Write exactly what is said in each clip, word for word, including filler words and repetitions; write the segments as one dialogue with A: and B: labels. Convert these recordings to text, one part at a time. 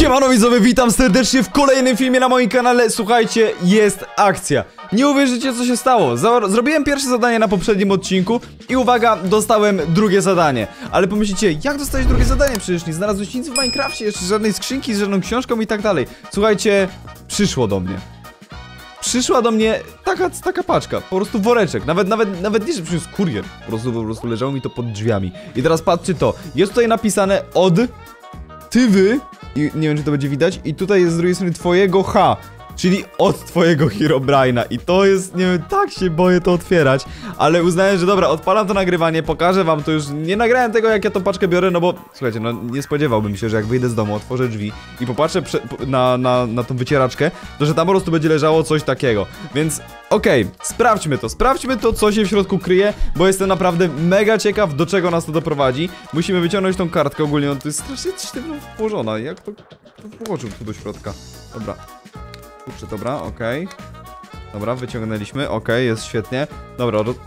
A: Siemano widzowie, witam serdecznie w kolejnym filmie na moim kanale. Słuchajcie, jest akcja. Nie uwierzycie, co się stało. Zrobiłem pierwsze zadanie na poprzednim odcinku i uwaga, dostałem drugie zadanie. Ale pomyślicie, jak dostałeś drugie zadanie? Przecież nie znalazłeś nic w Minecrafcie, jeszcze żadnej skrzynki z żadną książką i tak dalej. Słuchajcie, przyszło do mnie. Przyszła do mnie taka, taka paczka, po prostu woreczek. Nawet, nawet, nawet nie, że przyniósł kurier. Po prostu, po prostu leżało mi to pod drzwiami. I teraz patrzcie to. Jest tutaj napisane od Tywy. I nie wiem, czy to będzie widać. I tutaj jest z drugiej strony twojego H. Czyli od twojego Herobrine'a. I to jest, nie wiem, tak się boję to otwierać. Ale uznałem, że dobra, odpalam to nagrywanie, pokażę wam to już. Nie nagrałem tego, jak ja tą paczkę biorę, no bo słuchajcie, no nie spodziewałbym się, że jak wyjdę z domu, otworzę drzwi i popatrzę na, na, na tą wycieraczkę, to że tam po prostu będzie leżało coś takiego. Więc okej, okay, sprawdźmy to, sprawdźmy to, co się w środku kryje, bo jestem naprawdę mega ciekaw, do czego nas to doprowadzi. Musimy wyciągnąć tą kartkę ogólnie, no to jest strasznie sztywno włożona. Jak to, to włożył tu do środka? Dobra. Kurczę, dobra, okej. Okay. Dobra, wyciągnęliśmy, okej, okay, jest świetnie. Dobra, roz...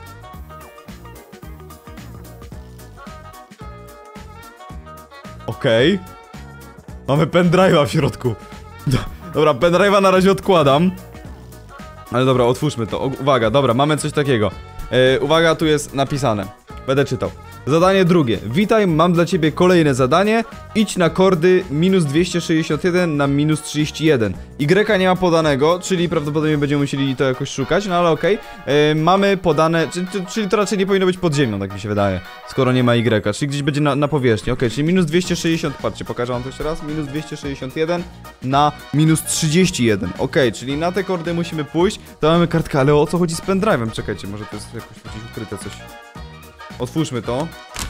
A: Okej. Okay. Mamy pendrive'a w środku. Dobra, pendrive'a na razie odkładam. Ale dobra, otwórzmy to. Uwaga, dobra, mamy coś takiego. Yy, uwaga, tu jest napisane. Będę czytał. Zadanie drugie. Witaj, mam dla ciebie kolejne zadanie. Idź na kordy minus dwieście sześćdziesiąt jeden na minus trzydzieści jeden. Y nie ma podanego, czyli prawdopodobnie będziemy musieli to jakoś szukać, no ale okej. Okay. Yy, mamy podane, czyli, czyli to raczej nie powinno być pod ziemią, tak mi się wydaje. Skoro nie ma Y, czyli gdzieś będzie na, na powierzchni. Okej, okay, czyli minus dwieście sześćdziesiąt, patrzcie, pokażę wam to jeszcze raz. Minus dwieście sześćdziesiąt jeden na minus trzydzieści jeden. Okej, okay, czyli na te kordy musimy pójść. To mamy kartkę, ale o co chodzi z pendrive'em? Czekajcie, może to jest jakoś gdzieś ukryte coś. Otwórzmy to.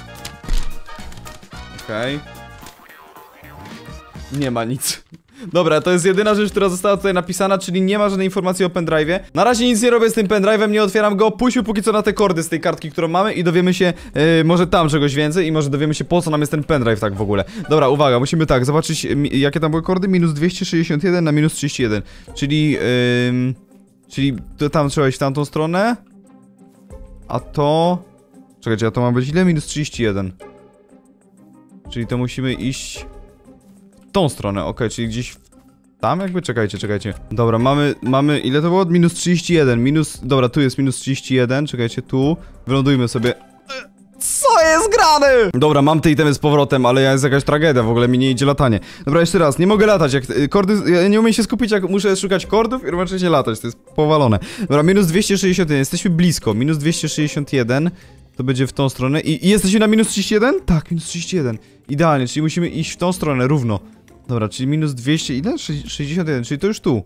A: Okej. Okay. Nie ma nic. Dobra, to jest jedyna rzecz, która została tutaj napisana, czyli nie ma żadnej informacji o pendrive'ie. Na razie nic nie robię z tym pendrive'em, nie otwieram go. Pójdźmy póki co na te kordy z tej kartki, którą mamy i dowiemy się yy, może tam czegoś więcej i może dowiemy się, po co nam jest ten pendrive tak w ogóle. Dobra, uwaga, musimy tak, zobaczyć jakie tam były kordy. Minus dwieście sześćdziesiąt jeden na minus trzydzieści jeden. Czyli, yy, czyli to tam trzeba iść w tamtą stronę. A to... Czekajcie, a to ma być ile? Minus trzydzieści jeden. Czyli to musimy iść w tą stronę, ok, czyli gdzieś tam jakby, czekajcie, czekajcie. Dobra, mamy, mamy, ile to było? Minus trzydzieści jeden, minus, dobra, tu jest minus trzydzieści jeden, czekajcie, tu, wylądujmy sobie. Co jest grane? Dobra, mam te itemy z powrotem, ale jest jakaś tragedia, w ogóle mi nie idzie latanie. Dobra, jeszcze raz, nie mogę latać, jak kordy, ja nie umiem się skupić, jak muszę szukać kordów i równocześnie latać, to jest powalone. Dobra, minus dwieście sześćdziesiąt jeden, jesteśmy blisko, minus dwieście sześćdziesiąt jeden. To będzie w tą stronę i, i jesteśmy na minus trzydzieści jeden? Tak, minus trzydzieści jeden. Idealnie, czyli musimy iść w tą stronę równo. Dobra, czyli minus dwieście, ile? sześćdziesiąt jeden, czyli to już tu.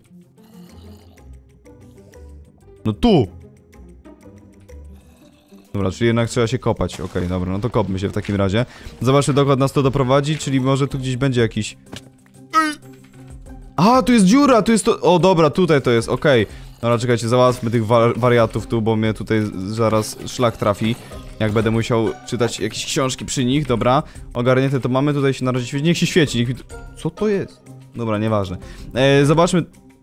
A: No tu! Dobra, czyli jednak trzeba się kopać. Okej, okay, dobra, no to kopmy się w takim razie. Zobaczmy, dokąd nas to doprowadzi, czyli może tu gdzieś będzie jakiś... A, tu jest dziura, tu jest to... O, dobra, tutaj to jest, okej. Okay. Dobra, czekajcie, załatwmy tych wa wariatów tu, bo mnie tutaj zaraz szlak trafi. Jak będę musiał czytać jakieś książki przy nich, dobra. Ogarnięte to mamy, tutaj się na razie świeci. Niech się świeci, niech mi... Co to jest? Dobra, nieważne. Eee, zobaczmy...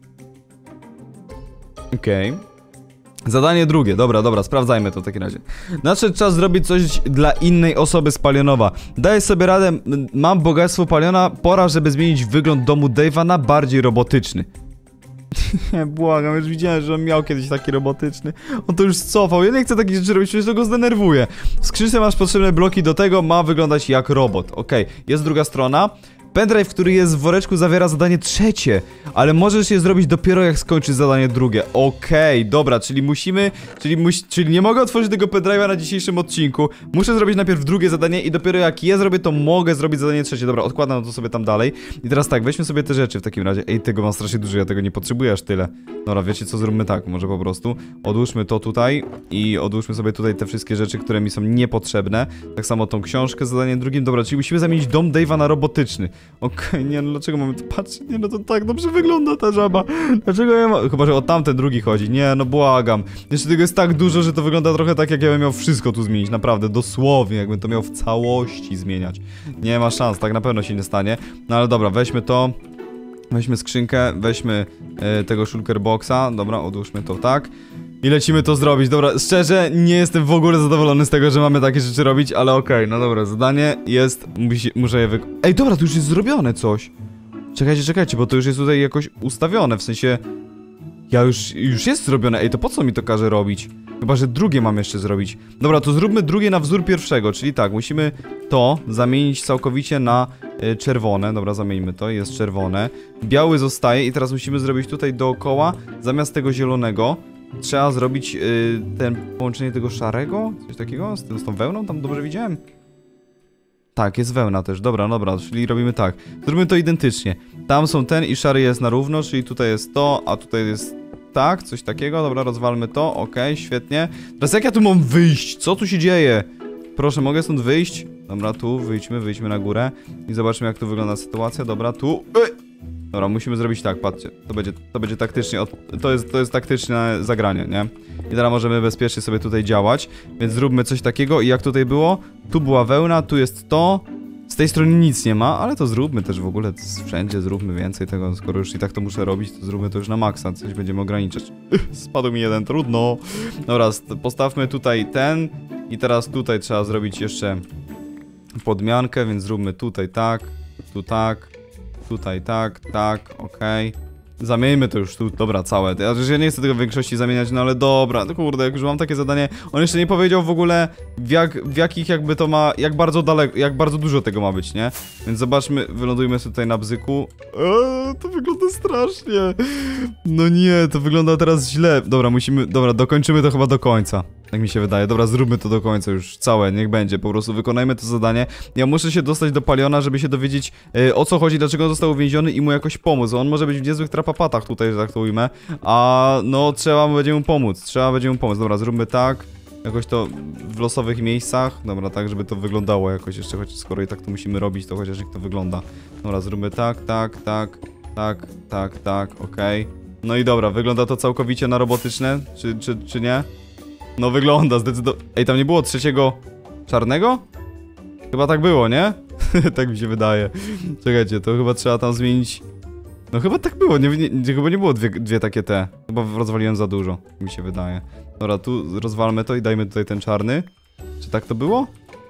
A: Okej. Okay. Zadanie drugie, dobra, dobra, sprawdzajmy to w takim razie. Nadszedł czas zrobić coś dla innej osoby z Palionowa. Daję sobie radę, mam bogactwo Paliona, pora, żeby zmienić wygląd domu Dave'a na bardziej robotyczny. Nie, błagam, już widziałem, że on miał kiedyś taki robotyczny. On to już cofał, ja nie chcę takich rzeczy robić, przecież to go zdenerwuje. W skrzynce masz potrzebne bloki do tego, ma wyglądać jak robot. Okej, okay. Jest druga strona. Pendrive, który jest w woreczku, zawiera zadanie trzecie, ale możesz je zrobić dopiero jak skończysz zadanie drugie. Okej, okay, dobra, czyli musimy, czyli, musi, czyli nie mogę otworzyć tego pendrive'a na dzisiejszym odcinku. Muszę zrobić najpierw drugie zadanie i dopiero jak je zrobię, to mogę zrobić zadanie trzecie. Dobra, odkładam to sobie tam dalej. I teraz tak, weźmy sobie te rzeczy w takim razie. Ej, tego mam strasznie dużo, ja tego nie potrzebuję aż tyle. Dobra, wiecie co, zróbmy tak, może po prostu odłóżmy to tutaj i odłóżmy sobie tutaj te wszystkie rzeczy, które mi są niepotrzebne. Tak samo tą książkę z zadaniem drugim. Dobra, czyli musimy zamienić dom Dave'a na robotyczny. Okej, okay, nie no, dlaczego mamy to patrzeć? Nie no, to tak dobrze wygląda ta żaba. Dlaczego ja mam... Chyba, że o tamten drugi chodzi. Nie no, błagam. Jeszcze tego jest tak dużo, że to wygląda trochę tak, jak ja bym miał wszystko tu zmienić. Naprawdę, dosłownie, jakbym to miał w całości zmieniać. Nie ma szans, tak na pewno się nie stanie. No ale dobra, weźmy to. Weźmy skrzynkę, weźmy yy, tego shulker boxa. Dobra, odłóżmy to tak. I lecimy to zrobić. Dobra, szczerze nie jestem w ogóle zadowolony z tego, że mamy takie rzeczy robić, ale okej, okay, no dobra, zadanie jest, musi, muszę je wykonać. Ej, dobra, to już jest zrobione coś. Czekajcie, czekajcie, bo to już jest tutaj jakoś ustawione, w sensie... Ja już, już jest zrobione, ej, to po co mi to każe robić? Chyba, że drugie mam jeszcze zrobić. Dobra, to zróbmy drugie na wzór pierwszego, czyli tak, musimy to zamienić całkowicie na y, czerwone. Dobra, zamieńmy to, jest czerwone. Biały zostaje i teraz musimy zrobić tutaj dookoła, zamiast tego zielonego, trzeba zrobić y, ten połączenie tego szarego, coś takiego, z, tym, z tą wełną, tam dobrze widziałem? Tak, jest wełna też, dobra, dobra, czyli robimy tak. Zróbmy to identycznie. Tam są ten i szary jest na równo, czyli tutaj jest to, a tutaj jest tak, coś takiego. Dobra, rozwalmy to, okej, świetnie. Teraz jak ja tu mam wyjść? Co tu się dzieje? Proszę, mogę stąd wyjść? Dobra, tu, wyjdźmy, wyjdźmy na górę i zobaczmy, jak tu wygląda sytuacja. Dobra, tu... Dobra, musimy zrobić tak, patrzcie, to będzie, to będzie taktycznie, to jest, to jest taktyczne zagranie, nie? I teraz możemy bezpiecznie sobie tutaj działać, więc zróbmy coś takiego i jak tutaj było, tu była wełna, tu jest to, z tej strony nic nie ma, ale to zróbmy też w ogóle wszędzie, zróbmy więcej tego, skoro już i tak to muszę robić, to zróbmy to już na maksa, coś będziemy ograniczać. Spadł mi jeden, trudno. Dobra, postawmy tutaj ten i teraz tutaj trzeba zrobić jeszcze podmiankę, więc zróbmy tutaj tak, tu tak. Tutaj tak, tak, okej. Okay. Zamieńmy to już tu, dobra, całe. Ja, ja nie chcę tego w większości zamieniać, no ale dobra, no kurde, jak już mam takie zadanie. On jeszcze nie powiedział w ogóle, w, jak, w jakich jakby to ma, jak bardzo daleko, jak bardzo dużo tego ma być, nie? Więc zobaczmy, wylądujmy sobie tutaj na bzyku. Eee, to wygląda strasznie. No nie, to wygląda teraz źle. Dobra, musimy, dobra, dokończymy to chyba do końca. Tak mi się wydaje. Dobra, zróbmy to do końca już całe, niech będzie. Po prostu wykonajmy to zadanie. Ja muszę się dostać do Paliona, żeby się dowiedzieć yy, o co chodzi, dlaczego on został uwięziony i mu jakoś pomóc. On może być w niezłych trapapatach tutaj, że tak to ujmę. A no trzeba będzie mu pomóc. Trzeba będzie mu pomóc. Dobra, zróbmy tak. Jakoś to w losowych miejscach. Dobra, tak, żeby to wyglądało jakoś jeszcze, choć skoro i tak to musimy robić, to chociaż jak to wygląda. Dobra, zróbmy tak, tak, tak, tak, tak, tak, okej. Okay. No i dobra, wygląda to całkowicie na robotyczne, czy, czy, czy nie? No wygląda, zdecydowanie. Ej, tam nie było trzeciego czarnego? Chyba tak było, nie? Tak mi się wydaje. Czekajcie, to chyba trzeba tam zmienić. No chyba tak było, nie, nie, chyba nie było dwie, dwie takie te. Chyba rozwaliłem za dużo, mi się wydaje. Dobra, tu rozwalmy to i dajmy tutaj ten czarny. Czy tak to było?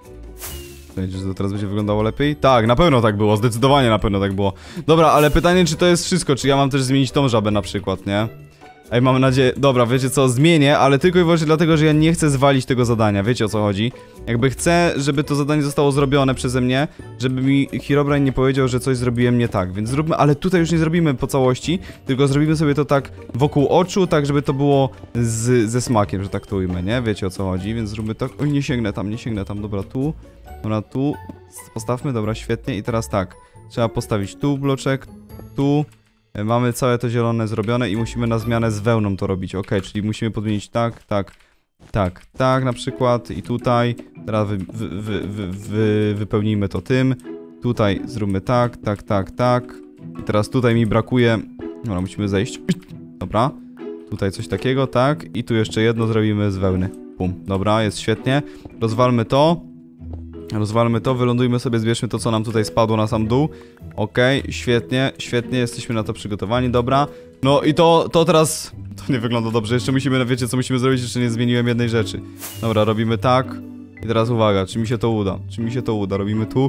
A: Czekajcie, że to teraz będzie wyglądało lepiej? Tak, na pewno tak było, zdecydowanie na pewno tak było. Dobra, ale pytanie, czy to jest wszystko, czy ja mam też zmienić tą żabę na przykład, nie? Ej, mam nadzieję... Dobra, wiecie co, zmienię, ale tylko i wyłącznie dlatego, że ja nie chcę zwalić tego zadania, wiecie o co chodzi? Jakby chcę, żeby to zadanie zostało zrobione przeze mnie, żeby mi Herobrine nie powiedział, że coś zrobiłem nie tak, więc zróbmy, ale tutaj już nie zrobimy po całości, tylko zrobimy sobie to tak wokół oczu, tak żeby to było z, ze smakiem, że tak to ujmę, nie? Wiecie o co chodzi, więc zróbmy tak... Oj, nie sięgnę tam, nie sięgnę tam, dobra, tu, dobra, tu, postawmy, dobra, świetnie i teraz tak, trzeba postawić tu bloczek, tu... Mamy całe to zielone zrobione i musimy na zmianę z wełną to robić, ok, czyli musimy podmienić tak, tak, tak, tak na przykład i tutaj, teraz wy, wy, wy, wy, wy, wypełnijmy to tym, tutaj zróbmy tak, tak, tak, tak i teraz tutaj mi brakuje, dobra, musimy zejść, dobra, tutaj coś takiego, tak i tu jeszcze jedno zrobimy z wełny, pum, dobra, jest świetnie, rozwalmy to. Rozwalmy to, wylądujmy sobie, zbierzmy to, co nam tutaj spadło na sam dół. Okej, okay, świetnie, świetnie, jesteśmy na to przygotowani, dobra. No i to, to teraz... To nie wygląda dobrze, jeszcze musimy, wiecie co musimy zrobić? Jeszcze nie zmieniłem jednej rzeczy. Dobra, robimy tak. I teraz uwaga, czy mi się to uda? Czy mi się to uda? Robimy tu.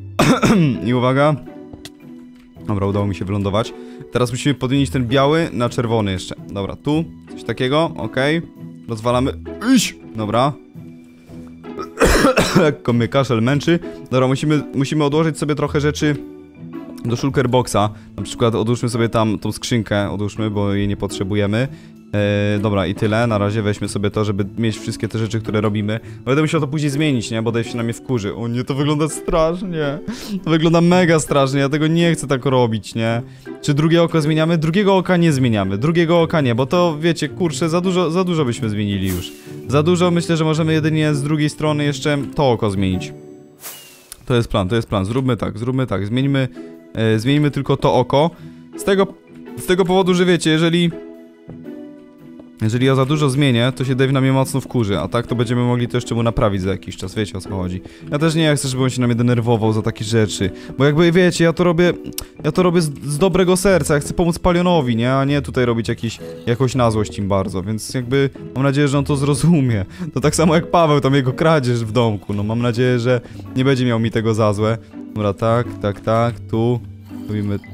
A: I uwaga. Dobra, udało mi się wylądować. Teraz musimy podmienić ten biały na czerwony jeszcze. Dobra, tu, coś takiego, okej. Okay. Rozwalamy. Iść! Dobra. Lekko mnie kaszel męczy. Dobra, musimy, musimy odłożyć sobie trochę rzeczy do shulker boxa. Na przykład odłóżmy sobie tam tą skrzynkę, odłóżmy, bo jej nie potrzebujemy. Eee, dobra, i tyle. Na razie weźmy sobie to, żeby mieć wszystkie te rzeczy, które robimy. Będę musiał to później zmienić, nie? Bo Dave się na mnie wkurzy. O nie, to wygląda strasznie. To wygląda mega strasznie, ja tego nie chcę tak robić, nie? Czy drugie oko zmieniamy? Drugiego oka nie zmieniamy. Drugiego oka nie, bo to, wiecie, kurczę, za dużo, za dużo byśmy zmienili już. Za dużo, myślę, że możemy jedynie z drugiej strony jeszcze to oko zmienić. To jest plan, to jest plan. Zróbmy tak, zróbmy tak. Zmieńmy, e, zmieńmy tylko to oko. Z tego, z tego powodu, że wiecie, jeżeli... Jeżeli ja za dużo zmienię, to się Dave na mnie mocno wkurzy, a tak to będziemy mogli to jeszcze mu naprawić za jakiś czas, wiecie o co chodzi. Ja też nie chcę, żeby on się na mnie denerwował za takie rzeczy, bo jakby wiecie, ja to robię, ja to robię z, z dobrego serca, ja chcę pomóc Palionowi, nie, a nie tutaj robić jakiś, jakąś na złość im bardzo, więc jakby mam nadzieję, że on to zrozumie. To tak samo jak Paweł, tam jego kradzież w domku, no mam nadzieję, że nie będzie miał mi tego za złe. Dobra, tak, tak, tak, tu, robimy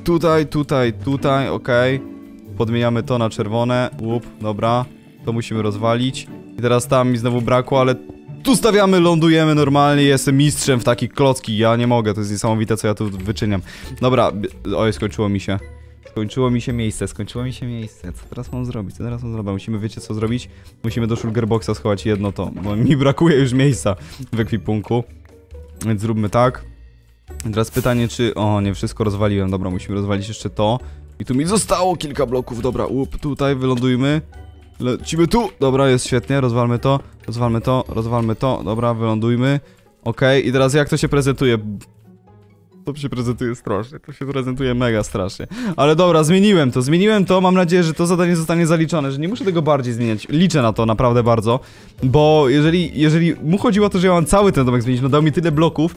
A: tutaj, tutaj, tutaj, okej. Podmieniamy to na czerwone. Łup, dobra. To musimy rozwalić. I teraz tam mi znowu brakło, ale tu stawiamy, lądujemy normalnie. Jestem mistrzem w takie klocki. Ja nie mogę, to jest niesamowite, co ja tu wyczyniam. Dobra, oj, skończyło mi się. Skończyło mi się miejsce, skończyło mi się miejsce. Co teraz mam zrobić? Co teraz mam zrobić? Musimy, wiecie co zrobić? Musimy do Shulgerboxa schować jedno to, bo mi brakuje już miejsca w ekwipunku. Więc zróbmy tak. I teraz pytanie, czy... O, nie, wszystko rozwaliłem. Dobra, musimy rozwalić jeszcze to. I tu mi zostało kilka bloków. Dobra, łup, tutaj wylądujmy. Lecimy tu. Dobra, jest świetnie. Rozwalmy to. Rozwalmy to. Rozwalmy to. Dobra, wylądujmy. Okej, okay. I teraz jak to się prezentuje? To się prezentuje strasznie. To się prezentuje mega strasznie. Ale dobra, zmieniłem to. Zmieniłem to. Mam nadzieję, że to zadanie zostanie zaliczone, że nie muszę tego bardziej zmieniać. Liczę na to naprawdę bardzo. Bo jeżeli, jeżeli mu chodziło o to, że ja mam cały ten domek zmienić, no dał mi tyle bloków,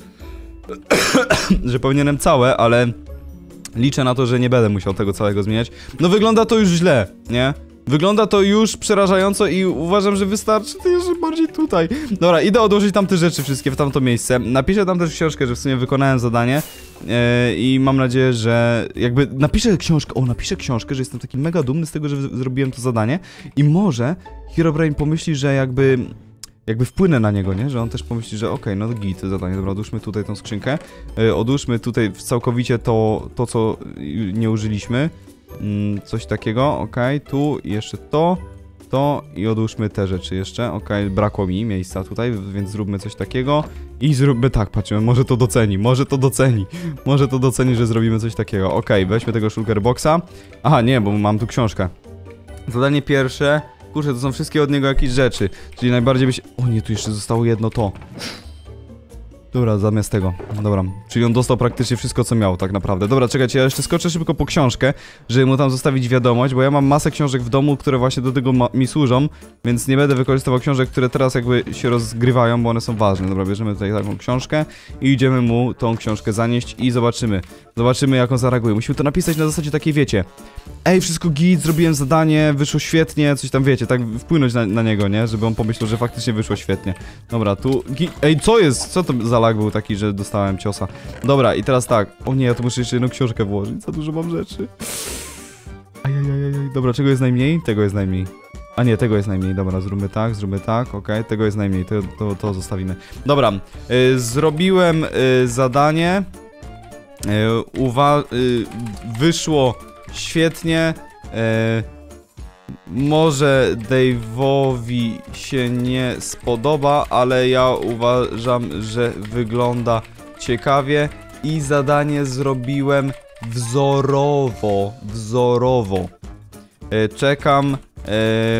A: że powinienem całe, ale liczę na to, że nie będę musiał tego całego zmieniać. No wygląda to już źle, nie? Wygląda to już przerażająco i uważam, że wystarczy to jeszcze bardziej tutaj. Dobra, idę odłożyć tam te rzeczy wszystkie w tamto miejsce. Napiszę tam też książkę, że w sumie wykonałem zadanie yy, i mam nadzieję, że jakby napiszę książkę, o napiszę książkę, że jestem taki mega dumny z tego, że zrobiłem to zadanie i może Herobrine pomyśli, że jakby... Jakby wpłynę na niego, nie? Że on też pomyśli, że okej, okay, no git, zadanie, dobra, odłóżmy tutaj tą skrzynkę. Yy, odłóżmy tutaj całkowicie to, to co nie użyliśmy. Yy, coś takiego, okej, okay, tu i jeszcze to, to i odłóżmy te rzeczy jeszcze, okej, okay, brakło mi miejsca tutaj, więc zróbmy coś takiego. I zróbmy tak, patrzymy, może to doceni, może to doceni, może to doceni, że zrobimy coś takiego. Okej, okay, weźmy tego Shulgerboxa. Aha, nie, bo mam tu książkę. Zadanie pierwsze. Kurczę, to są wszystkie od niego jakieś rzeczy. Czyli najbardziej by się... O nie, tu jeszcze zostało jedno to. Dobra, zamiast tego. Dobra, czyli on dostał praktycznie wszystko, co miał tak naprawdę. Dobra, czekajcie, ja jeszcze skoczę szybko po książkę, żeby mu tam zostawić wiadomość, bo ja mam masę książek w domu, które właśnie do tego mi służą, więc nie będę wykorzystywał książek, które teraz jakby się rozgrywają, bo one są ważne. Dobra, bierzemy tutaj taką książkę i idziemy mu tą książkę zanieść i zobaczymy. Zobaczymy, jak on zareaguje. Musimy to napisać na zasadzie takiej, wiecie... Ej, wszystko git, zrobiłem zadanie, wyszło świetnie, coś tam wiecie, tak wpłynąć na, na niego, nie? Żeby on pomyślał, że faktycznie wyszło świetnie. Dobra, tu... Ej, co jest? Co to za lag był taki, że dostałem ciosa? Dobra, i teraz tak. O nie, ja tu muszę jeszcze jedną książkę włożyć, za dużo mam rzeczy. Ajajajaj, dobra, czego jest najmniej? Tego jest najmniej. A nie, tego jest najmniej, dobra, zróbmy tak, zróbmy tak, okej, okay, tego jest najmniej, to, to, to zostawimy. Dobra, y, zrobiłem y, zadanie. Y, uwa... Y, wyszło... Świetnie. E, może Dave'owi się nie spodoba, ale ja uważam, że wygląda ciekawie i zadanie zrobiłem wzorowo. Wzorowo. E, czekam. E,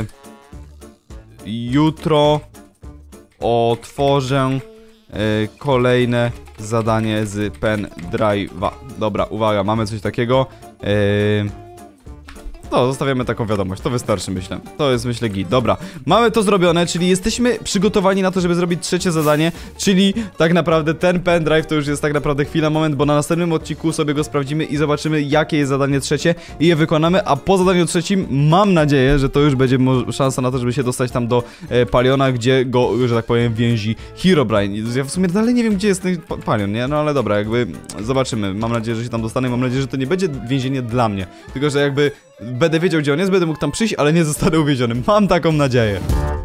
A: jutro otworzę e, kolejne zadanie z pendrive'a. Dobra, uwaga, mamy coś takiego. Yy... No, zostawiamy taką wiadomość, to wystarczy, myślę. To jest, myślę, git. Dobra, mamy to zrobione, czyli jesteśmy przygotowani na to, żeby zrobić trzecie zadanie, czyli tak naprawdę ten pendrive to już jest tak naprawdę chwila, moment, bo na następnym odcinku sobie go sprawdzimy i zobaczymy, jakie jest zadanie trzecie i je wykonamy, a po zadaniu trzecim mam nadzieję, że to już będzie szansa na to, żeby się dostać tam do e, Paliona, gdzie go, że tak powiem, więzi Herobrine. Ja w sumie dalej nie wiem, gdzie jest ten Palion, nie? No ale dobra, jakby zobaczymy. Mam nadzieję, że się tam dostanę, mam nadzieję, że to nie będzie więzienie dla mnie, tylko że jakby będę wiedział, gdzie on jest, będę mógł tam przyjść, ale nie zostanę uwięziony. Mam taką nadzieję.